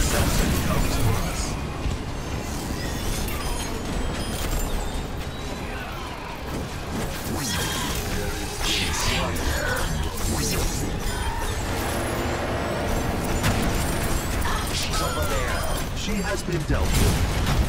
assassin comes for us. She's over there. She has been dealt with.